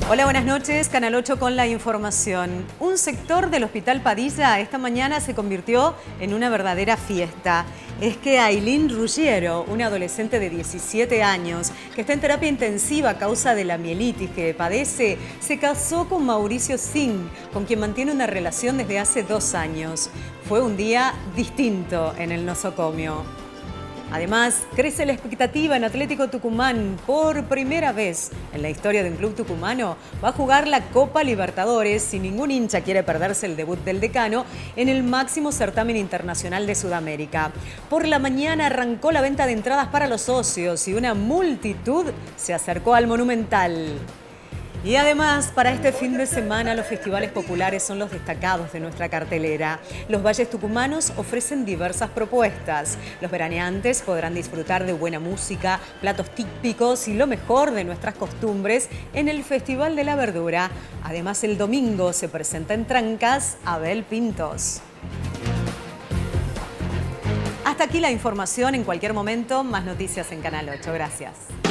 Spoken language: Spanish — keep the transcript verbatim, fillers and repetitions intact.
Hola, buenas noches. Canal ocho con la información. Un sector del Hospital Padilla esta mañana se convirtió en una verdadera fiesta. Es que Ailín Ruggiero, una adolescente de diecisiete años que está en terapia intensiva a causa de la mielitis que padece, se casó con Mauricio Singh, con quien mantiene una relación desde hace dos años. Fue un día distinto en el nosocomio. Además, crece la expectativa en Atlético Tucumán. Por primera vez en la historia de un club tucumano va a jugar la Copa Libertadores, si ningún hincha quiere perderse el debut del decano en el máximo certamen internacional de Sudamérica. Por la mañana arrancó la venta de entradas para los socios y una multitud se acercó al Monumental. Y además, para este fin de semana, los festivales populares son los destacados de nuestra cartelera. Los valles tucumanos ofrecen diversas propuestas. Los veraneantes podrán disfrutar de buena música, platos típicos y lo mejor de nuestras costumbres en el Festival de la Verdura. Además, el domingo se presenta en Trancas Abel Pintos. Hasta aquí la información. En cualquier momento, más noticias en Canal ocho. Gracias.